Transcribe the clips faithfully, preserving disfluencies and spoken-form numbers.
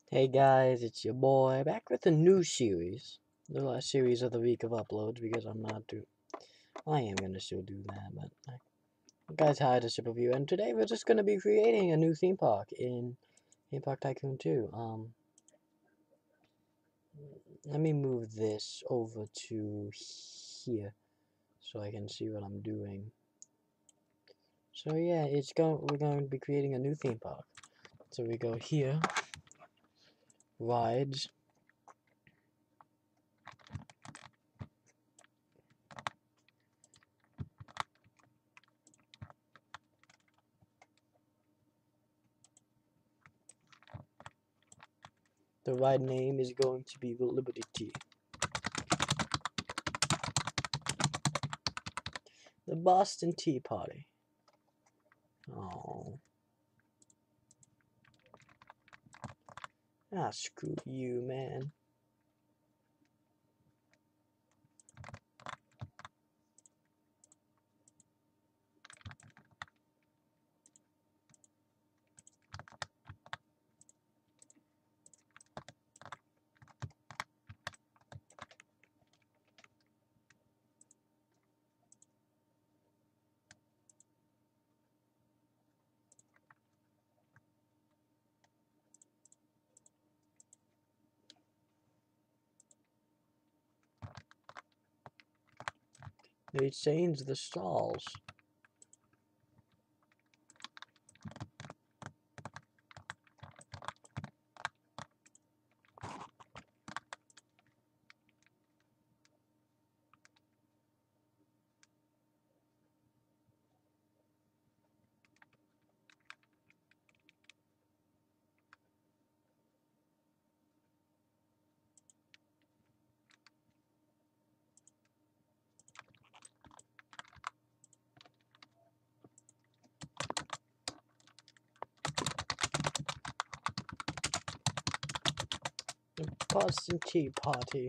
Hey guys, it's your boy back with a new series. The last series of the week of uploads because I'm not do. I am gonna still do that, but I, you guys hired a super view, and today we're just gonna be creating a new theme park in Theme Park Tycoon two. Um, let me move this over to here so I can see what I'm doing. So yeah, it's going. We're going to be creating a new theme park. So we go here, rides. The ride name is going to be the Liberty Tea. The Boston Tea Party. Oh. Ah, screw you, man. They changed the stalls. The Boston Tea Party.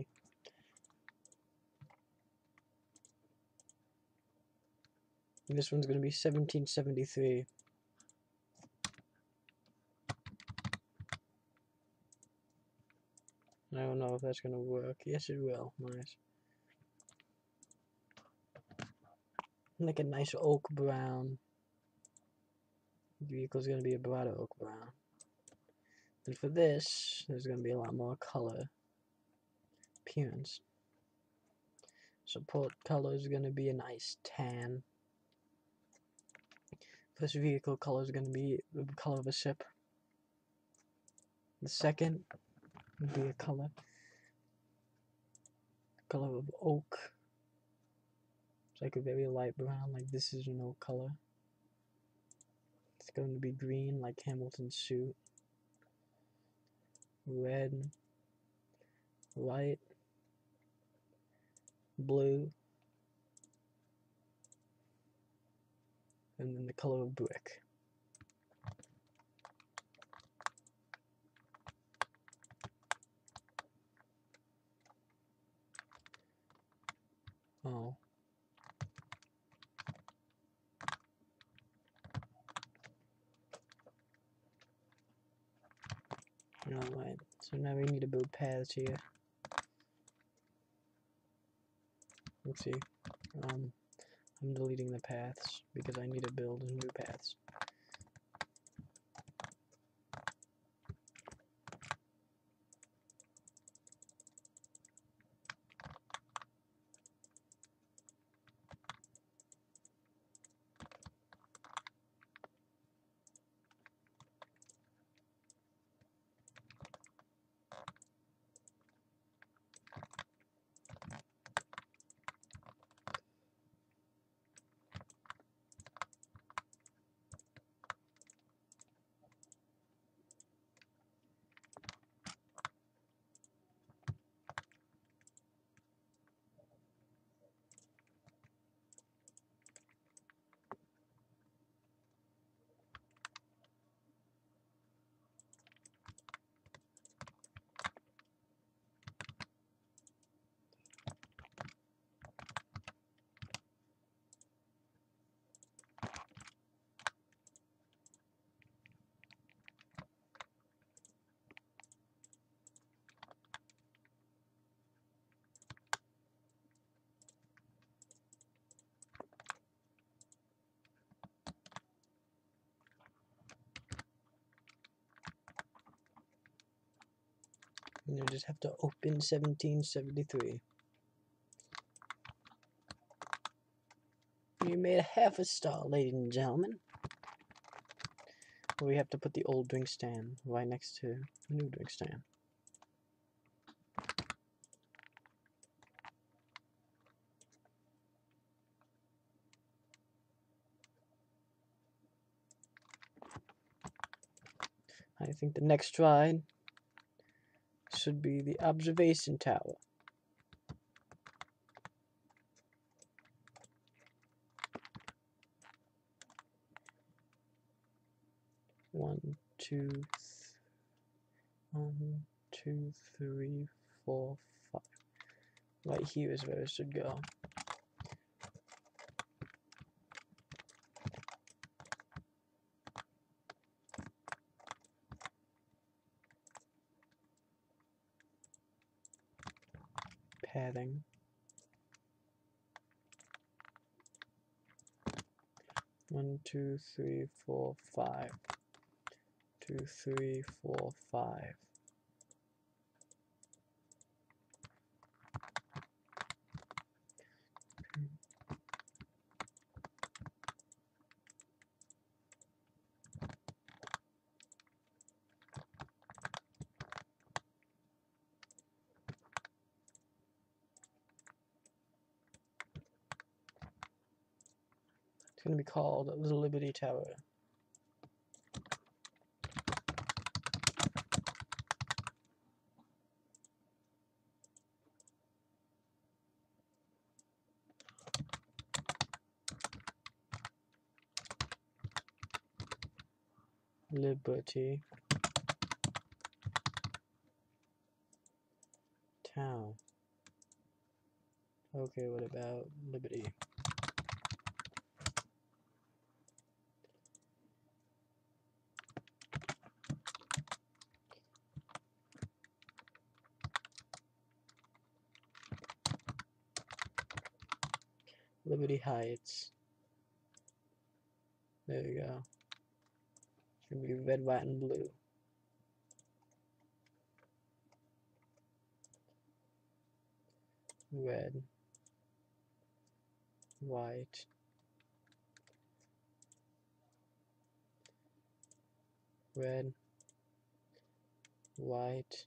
This one's gonna be seventeen seventy-three. I don't know if that's gonna work. Yes, it will. Nice. Like a nice oak brown. The vehicle's gonna be a brighter oak brown. And for this, there's gonna be a lot more color appearance. Support color is gonna be a nice tan. This vehicle color is gonna be the color of a ship. The second would be a color, color of oak. It's like a very light brown, like this is an oak color. It's going to be green, like Hamilton's suit. Red, white, blue, and then the color of brick. Oh. Alright, so now we need to build paths here. Let's see. Um, I'm deleting the paths because I need to build new paths. You just have to open seventeen seventy-three. You made a half a star, ladies and gentlemen. We have to put the old drink stand right next to the new drink stand. I think the next ride should be the observation tower. One, two, th one, two, three, four, five. Right here is where it should go. Padding. One, two, three, four, five. Two, three, four, five. It's going to be called the Liberty Tower. Liberty Town. Okay, what about Liberty? Liberty Heights. There you go. It's gonna be red, white, and blue. Red, white, red, white,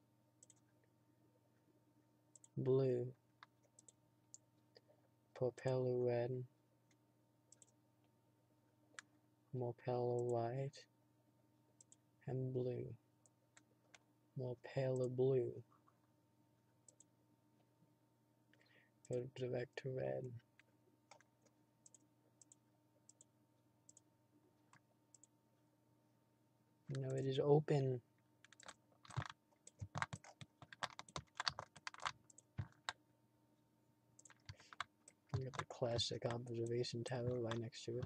blue, propeller red, propeller white, and blue, propeller blue. Go direct to red. No, it is open. You got the classic observation tower right next to it.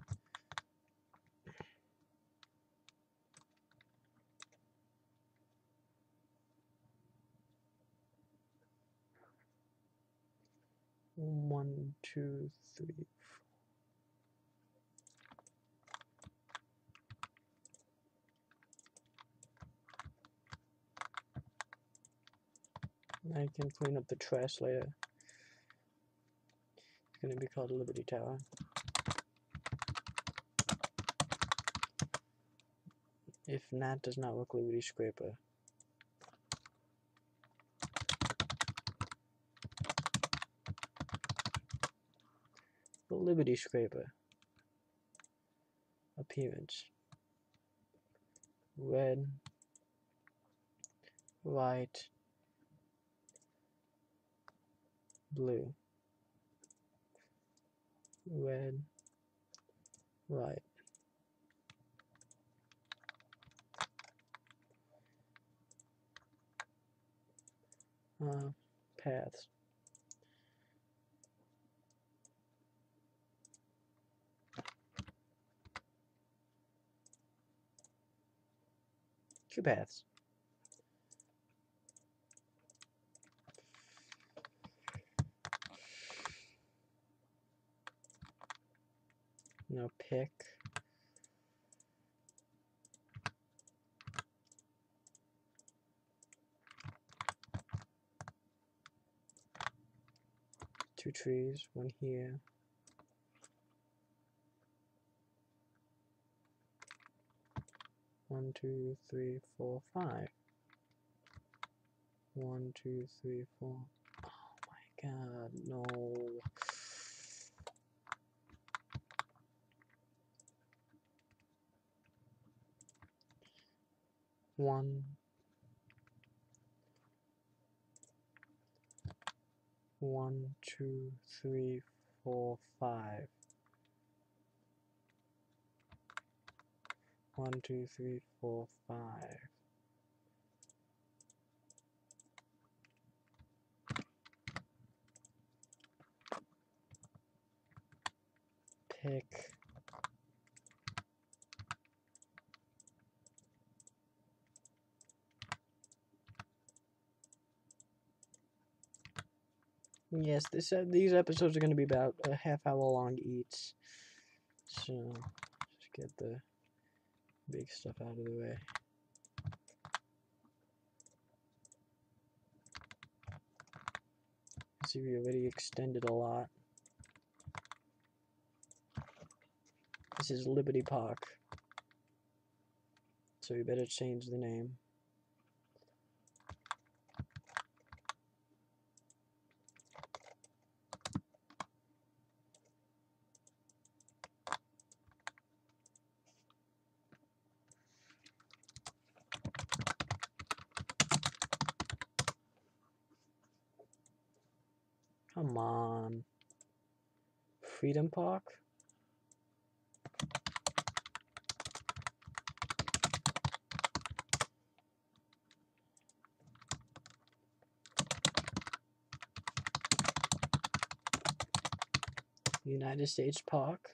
One, two, three, four. I can clean up the trash later. It's gonna be called Liberty Tower. If not, does not work, Liberty Scraper. The Liberty Scraper. Appearance. Red, white, blue. Red, white. Uh, paths. Two paths. Now pick. two trees, one here. One, two, three, four, five. One, two, three, four. Oh my god, no. One. One, two, three, four, five. One, two, three, four, five. Pick. Yes, this uh, these episodes are going to be about a half hour long each. So, just get the big stuff out of the way. See, we already extended a lot. This is Liberty Park. So we better change the name. Come on. Freedom Park? United States Park?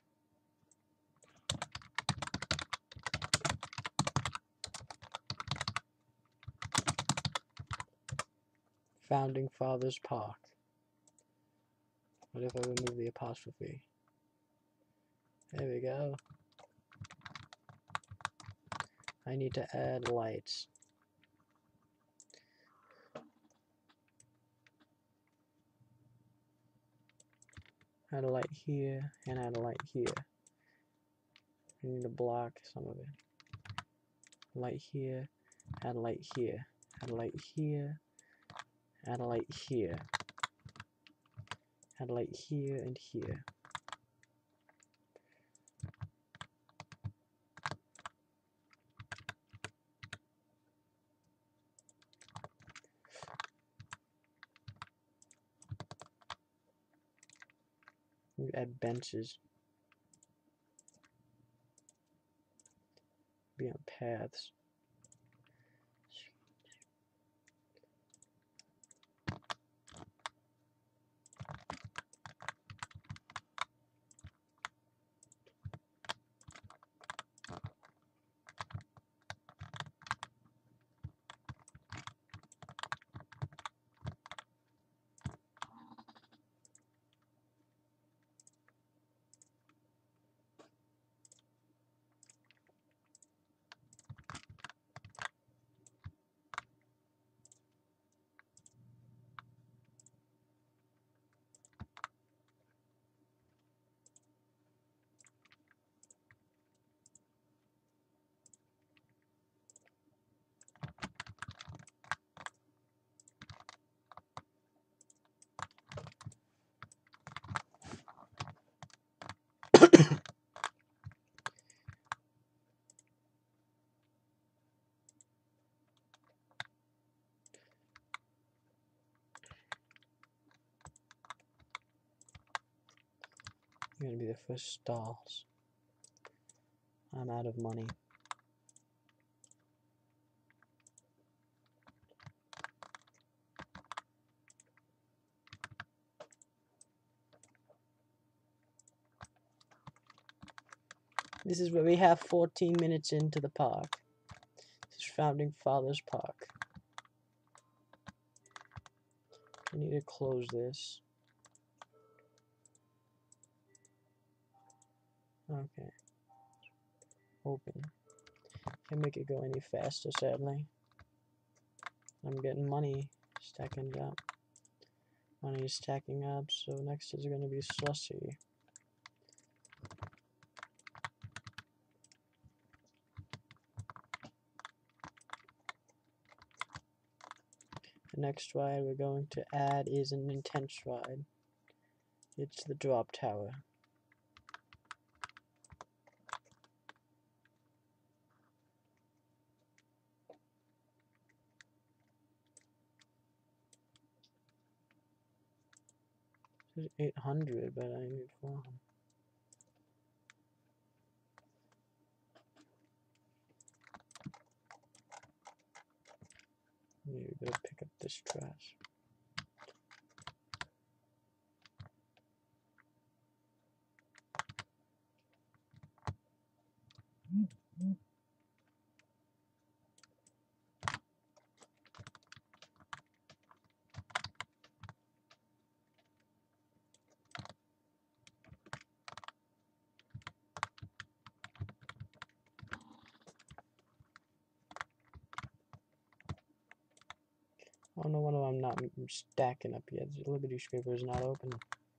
Founding Fathers Park. What if I remove the apostrophe? There we go. I need to add lights. Add a light here, and add a light here. I need to block some of it. Light here, add a light here, add a light here, add a light here, add a light here and here. Add benches. Be on paths. You're gonna be the first stalls. I'm out of money. This is where we have fourteen minutes into the park. This is Founding Fathers Park. I need to close this. Okay. Open. Can't make it go any faster, sadly. I'm getting money stacking up. Money is stacking up, so next is going to be Slushy. The next ride we're going to add is an intense ride. It's the Drop Tower. It's eight hundred, but I need four hundred. Maybe better pick up this trash. Mm-hmm. I don't know why I'm not stacking up yet. The Liberty Scraper is not open.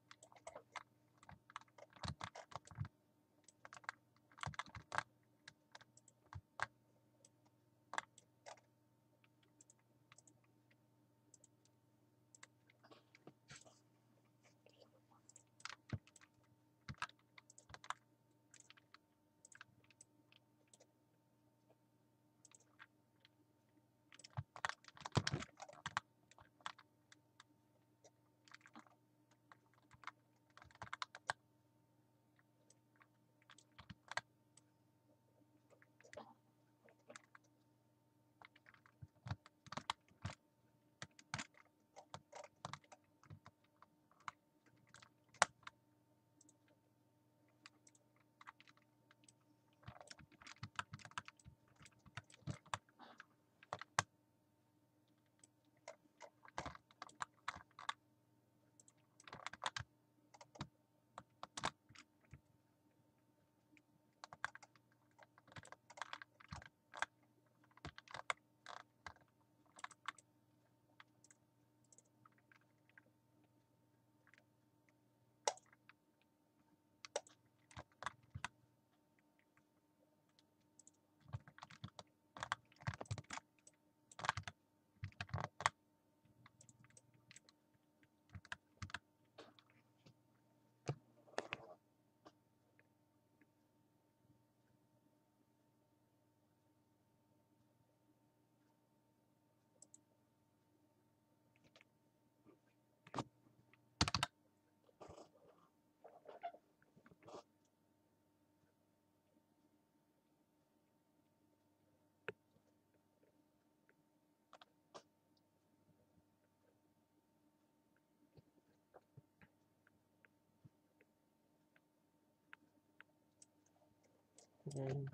Mm.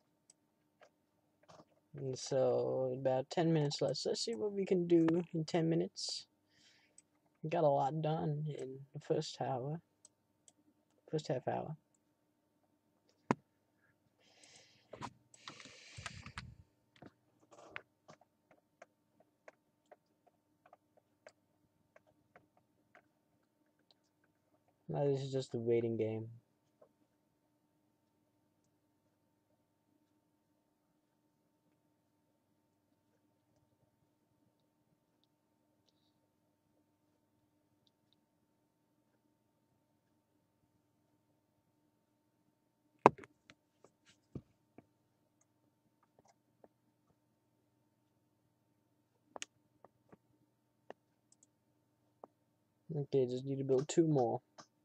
And so about ten minutes left. Let's see what we can do in ten minutes. We got a lot done in the first hour. First half hour. Now this is just a waiting game. Okay, just need to build two more.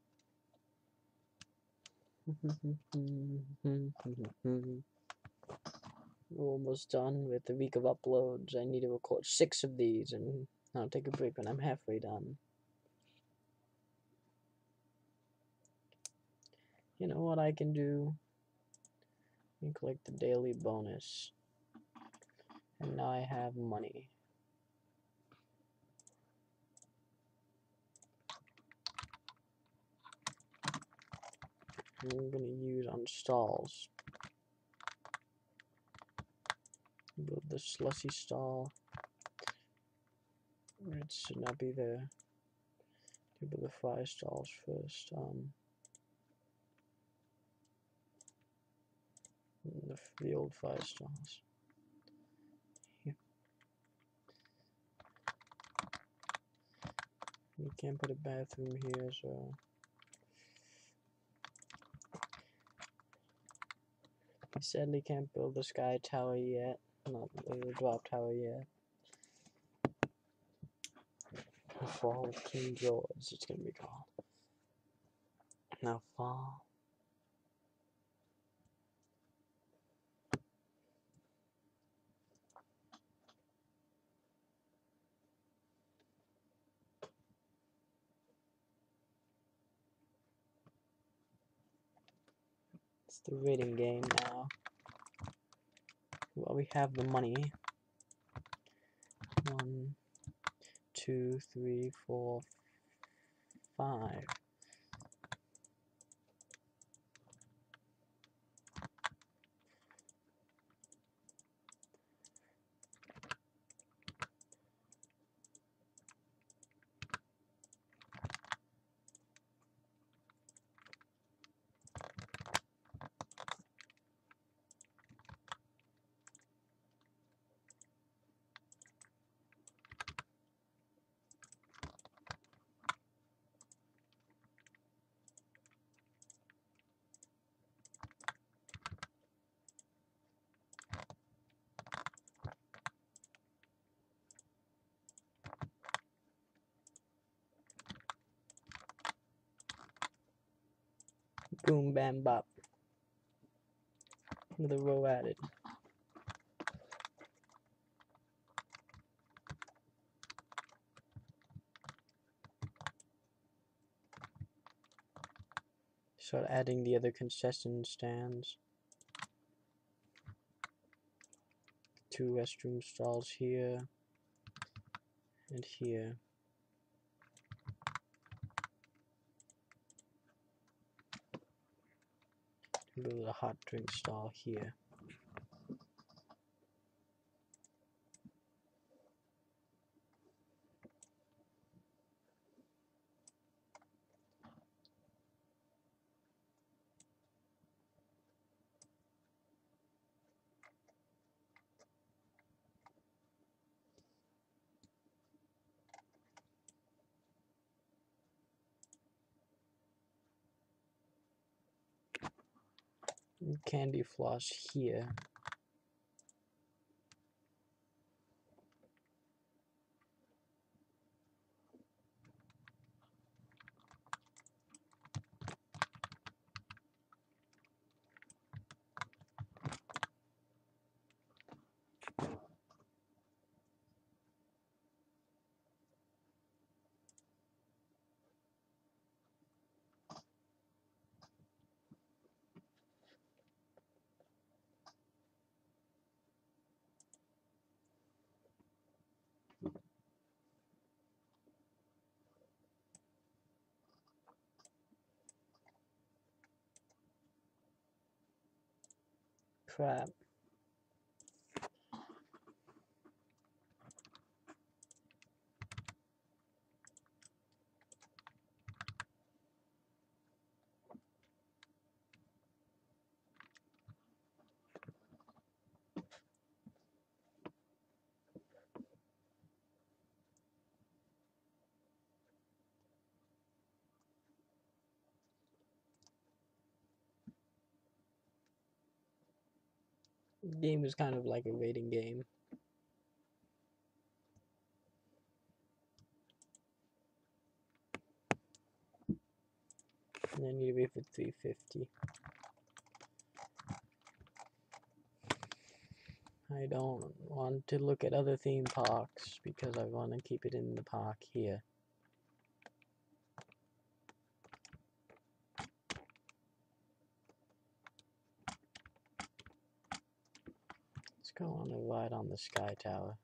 We're almost done with the week of uploads. I need to record six of these and I'll take a break when I'm halfway done. You know what I can do? I can collect the daily bonus. And now I have money. I'm gonna use on stalls. Build the Slushy stall. It should not be there. Give the fire stalls first. Um, the, the old fire stalls. Here. You can't put a bathroom here, so we sadly can't build the sky tower yet. Not the drop tower yet. Fulton George, it's gonna be called. Now fall. It's the rating game now. Well, we have the money. One, two, three, four, five. Boom, bam, bop. With a row added. Start adding the other concession stands. Two restroom stalls here and here. Build a hot drink stall here. Candy floss here. Crap. The game is kind of like a rating game. And I need to wait for three fifty. I don't want to look at other theme parks because I want to keep it in the park here. Let's go on a ride on the Sky Tower.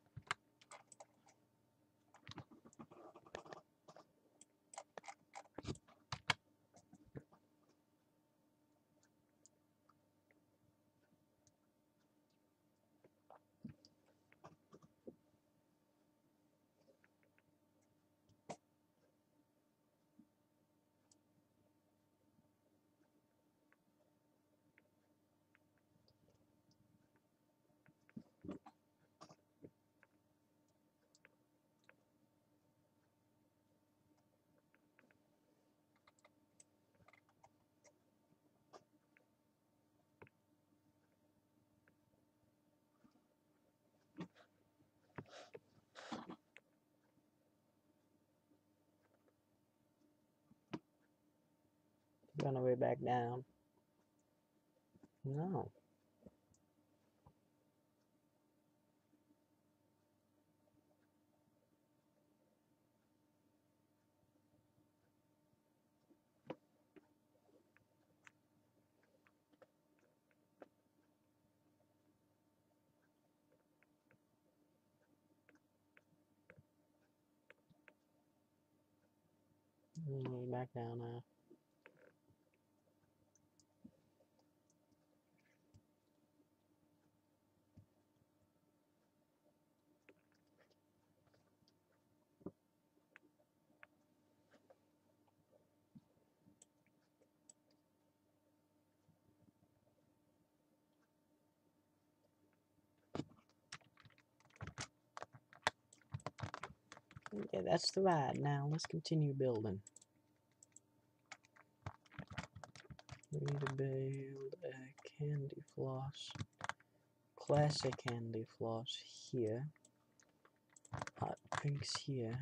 on our way back down. No. We're back down now. Yeah, that's the ride. Now let's continue building. We need to build a candy floss, classic candy floss here, hot drinks here.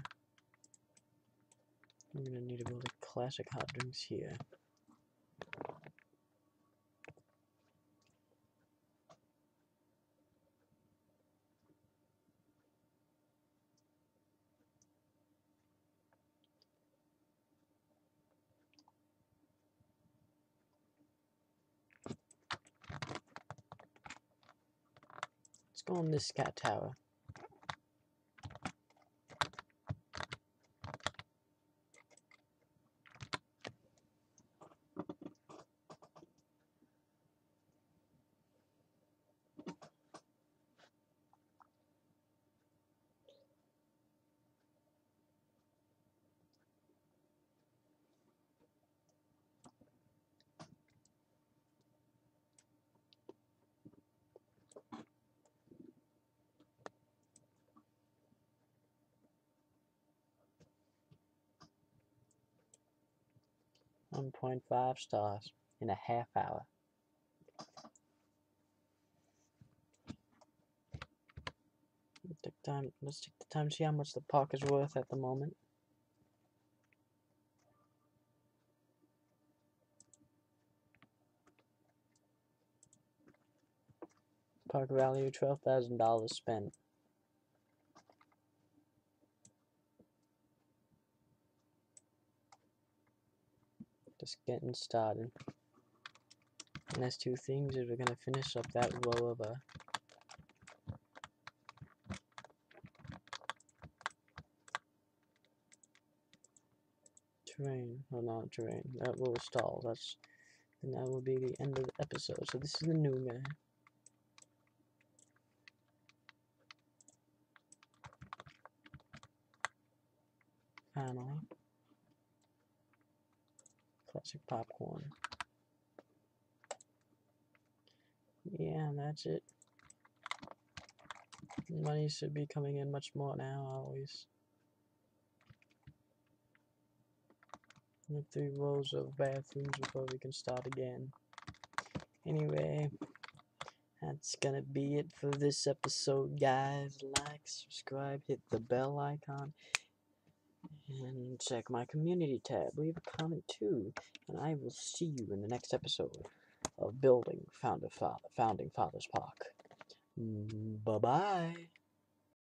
We're gonna need to build a classic hot drinks here. Let's go on this scat tower. one point five stars in a half hour. Let's take time. Let's take the time to see how much the park is worth at the moment. Park value twelve thousand dollars spent. Just getting started. And there's two things is we're gonna finish up that row of a terrain. Oh, not terrain. That will stall. That's and that will be the end of the episode. So this is the new guy. Finally. Classic popcorn. Yeah, and that's it. Money should be coming in much more now, always. Three rows of bathrooms before we can start again. Anyway, that's gonna be it for this episode, guys. Like, subscribe, hit the bell icon, and check my community tab. Leave a comment too, and I will see you in the next episode of Building Founding Fathers Park. Bye bye.